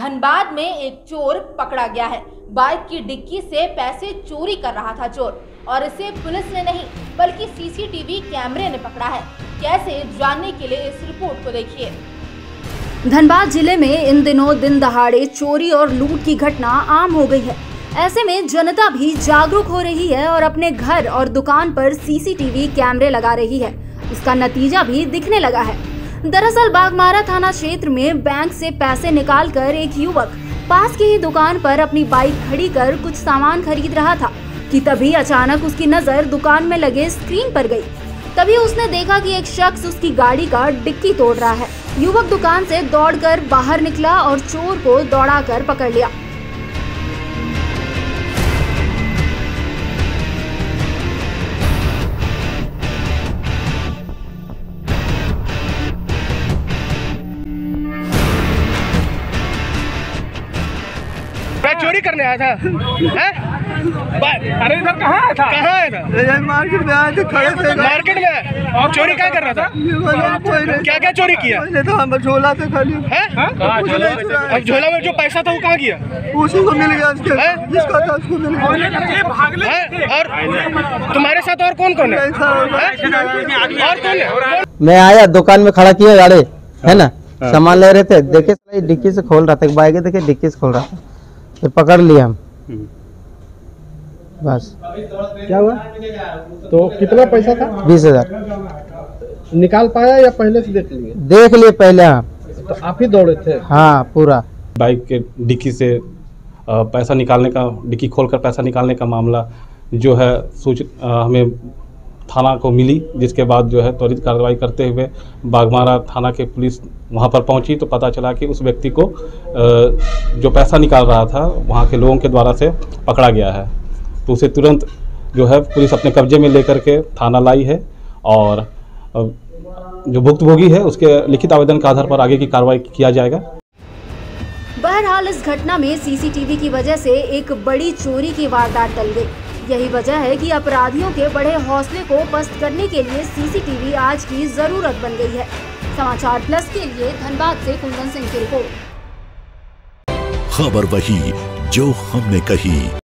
धनबाद में एक चोर पकड़ा गया है। बाइक की डिक्की से पैसे चोरी कर रहा था चोर, और इसे पुलिस ने नहीं बल्कि सीसीटीवी कैमरे ने पकड़ा है। कैसे, जानने के लिए इस रिपोर्ट को देखिए। धनबाद जिले में इन दिनों दिन दहाड़े चोरी और लूट की घटना आम हो गई है। ऐसे में जनता भी जागरूक हो रही है और अपने घर और दुकान पर सीसीटीवी कैमरे लगा रही है। इसका नतीजा भी दिखने लगा है। दरअसल बाघमारा थाना क्षेत्र में बैंक से पैसे निकालकर एक युवक पास की ही दुकान पर अपनी बाइक खड़ी कर कुछ सामान खरीद रहा था कि तभी अचानक उसकी नजर दुकान में लगे स्क्रीन पर गई। तभी उसने देखा कि एक शख्स उसकी गाड़ी का डिक्की तोड़ रहा है। युवक दुकान से दौड़कर बाहर निकला और चोर को दौड़ाकर पकड़ लिया। मैं चोरी करने आया था। अरे इधर कहाँ आया था? कहाँ आया था? मार्केट में आए थे, खड़े थे मार्केट में। और चोरी क्या कर रहा था? क्या क्या चोरी किया? तो हम झोला थे खाली। अब झोला में जो पैसा था वो कहाँ गया? उसी को मिल गया, जिसका था उसको मिल गया। और तुम्हारे साथ और कौन कौन है? और कौन है? मैं आया, दुकान में खड़ा किया गाड़ी, है ना, सामान ले रहे थे, देखे डिक्की से खोल रहा था, बाइक देखे डिक्की से खोल रहा था, फिर पकड़ लिया हम। बस। क्या हुआ? तो कितना पैसा था? 20,000। निकाल पाया या पहले से देख लिए? देख लिए पहले। हाँ, तो आप ही दौड़े थे? हाँ, पूरा। बाइक के डिक्की से पैसा निकालने का, डिक्की खोलकर पैसा निकालने का मामला जो है हमें थाना को मिली, जिसके बाद जो है त्वरित कार्रवाई करते हुए बाघमारा थाना के पुलिस वहां पर पहुंची तो पता चला कि उस व्यक्ति को जो पैसा निकाल रहा था वहां के लोगों के द्वारा से पकड़ा गया है। तो उसे तुरंत जो है पुलिस अपने कब्जे में लेकर के थाना लाई है और जो भुक्तभोगी है उसके लिखित आवेदन के आधार पर आगे की कार्रवाई किया जाएगा। बहरहाल इस घटना में सीसीटीवी की वजह से एक बड़ी चोरी की वारदात टल गई। यही वजह है कि अपराधियों के बड़े हौसले को पस्त करने के लिए सीसीटीवी आज की जरूरत बन गई है। समाचार प्लस के लिए धनबाद से कुंदन सिंह की रिपोर्ट। खबर वही जो हमने कही।